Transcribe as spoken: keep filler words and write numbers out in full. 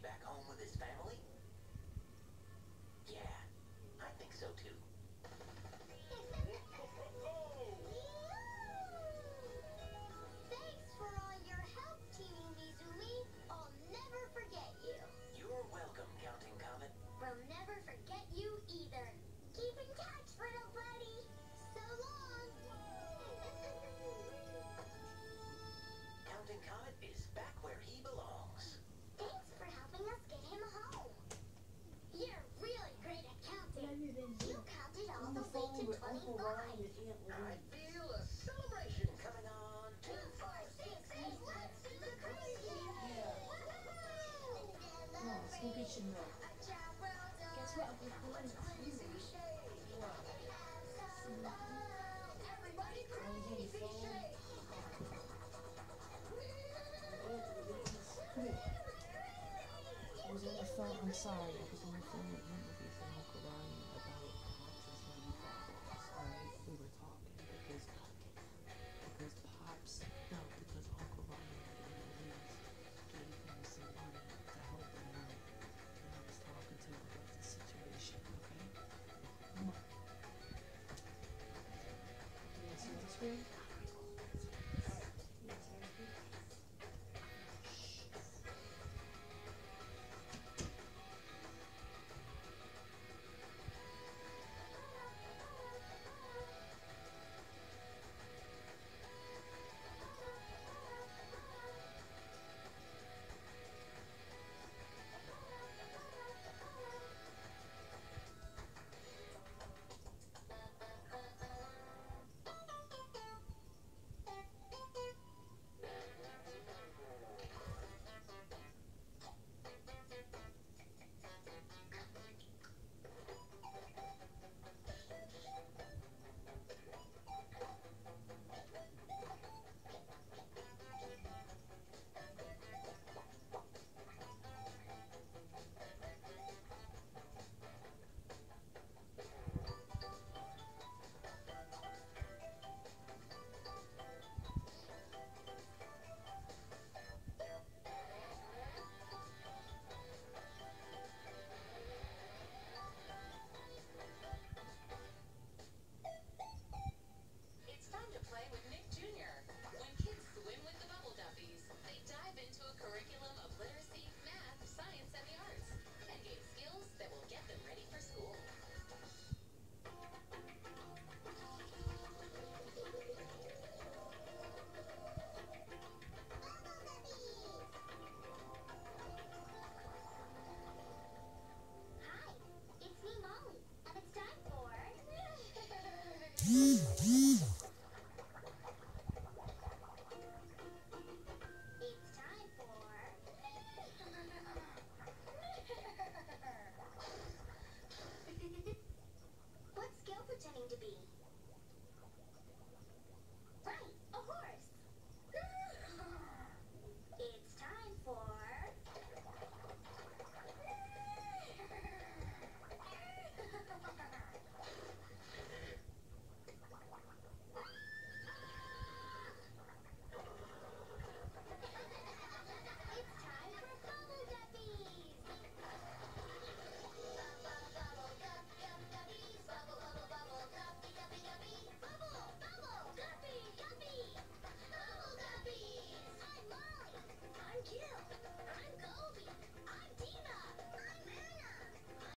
back home with his family? Yeah, I think so too. Thanks for all your help, Teeny Mizumi. I'll never forget you. You're welcome, Counting Comet. We'll never forget you either. Keep in touch, little buddy. So long. Counting Comet is back where he belongs. Thanks for helping us get him home. You're really great at counting. You counted all the way to twenty-five. I feel a celebration coming on. Two, four, six, eight. Let's do the crazy. Oh, Snoopy should know. Guess what? I'm going to Everybody crazy shake. I was on my phone. I'm sorry. I was on my phone.